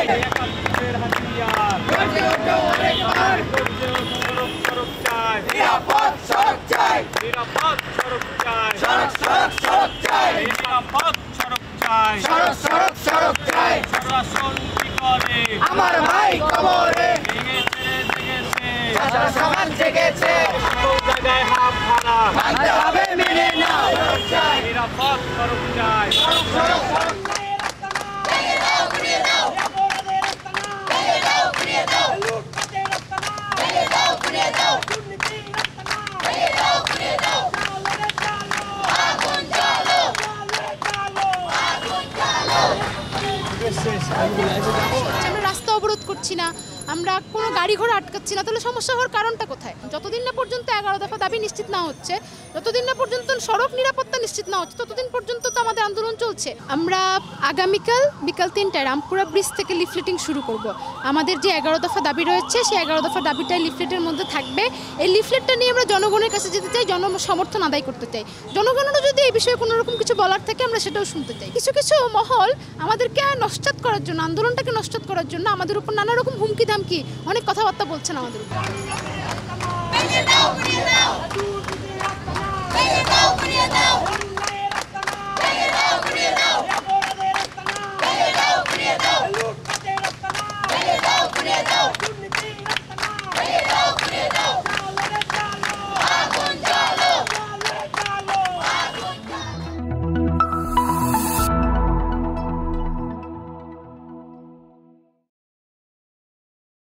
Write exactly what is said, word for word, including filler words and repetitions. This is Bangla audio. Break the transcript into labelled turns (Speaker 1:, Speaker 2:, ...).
Speaker 1: একাত্তরের হাতিয়ার গর্জে ওঠো আরেকবার গর্জে ওঠো সড়ক সড়ক চাই নিরাপদ সড়ক চাই নিরাপদ সড়ক চাই সড়ক সড়ক সড়ক চাই নিরাপদ সড়ক চাই সড়ক সড়ক সড়ক চাই প্রশাসন কি করে আমার ভাই কবরে জেগেছে জেগেছে ছাত্র সমাজ জেগেছে সব জায়গায় হাত হারা মানতে হবে মেনে নাও সড়ক চাই নিরাপদ সড়ক চাই সড়ক সড়ক সড়ক ভেঙে দাও ঘুরিয়ে দাও ভেঙে দাও ঘুরিয়ে দাও ভেঙে দাও ঘুরিয়ে দাও ভেঙে দাও ঘুরিয়ে দাও আগুন জ্বালো আগুন জ্বালো
Speaker 2: আমরা রাস্তা অবরোধ করছি না, আমরা কোনো গাড়ি ঘোড়া আটকাচ্ছি না, তাহলে সমস্যা হওয়ার কারণটা কোথায়? যতদিন না পর্যন্ত এগারো দফা দাবি নিশ্চিত না হচ্ছে, যতদিন না পর্যন্ত সড়ক নিরাপত্তা নিশ্চিত না হচ্ছে, ততদিন পর্যন্ত তো আমাদের আন্দোলন চলছে। আমরা আগামীকাল বিকাল তিনটায় রামপুরা ব্রিজ থেকে লিফলেটিং শুরু করব। আমাদের যে এগারো দফা দাবি রয়েছে সেই এগারো দফা দাবিটাই লিফলেটের মধ্যে থাকবে। এই লিফলেটটা নিয়ে আমরা জনগণের কাছে যেতে চাই, জন সমর্থন আদায় করতে চাই। জনগণেরও যদি এই বিষয়ে কোনো রকম কিছু বলার থাকে আমরা সেটাও শুনতে চাই। কিছু কিছু মহল আমাদেরকে নস্যাৎ করার জন্য, আন্দোলনটাকে নস্যাৎ করার জন্য আমাদের উপর নানা রকম হুমকি ধামকি অনেক কথাবার্তা বলছেন আমাদের উপর।
Speaker 1: ভেঙে দাও ঘুরিয়ে দাও ভেঙে দাও ঘুরিয়ে দাও